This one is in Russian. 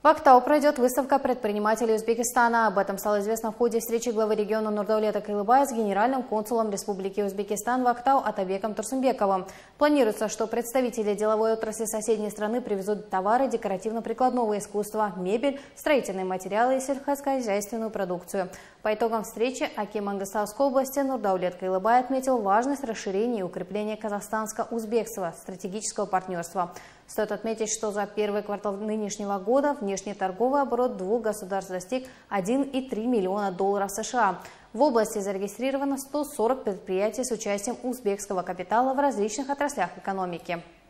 В Актау пройдет выставка предпринимателей Узбекистана. Об этом стало известно в ходе встречи главы региона Нурдаулета Кайлыбая с генеральным консулом Республики Узбекистан в Актау Атабеком Турсунбековым. Планируется, что представители деловой отрасли соседней страны привезут товары декоративно-прикладного искусства, мебель, строительные материалы и сельскохозяйственную продукцию. По итогам встречи аким Мангыстауской области Нурдаулет Кайлыбай отметил важность расширения и укрепления казахстанско-узбекского стратегического партнерства. Стоит отметить, что за первый квартал нынешнего года внешнеторговый оборот двух государств достиг 1,3 миллиона долларов США. В области зарегистрировано 140 предприятий с участием узбекского капитала в различных отраслях экономики.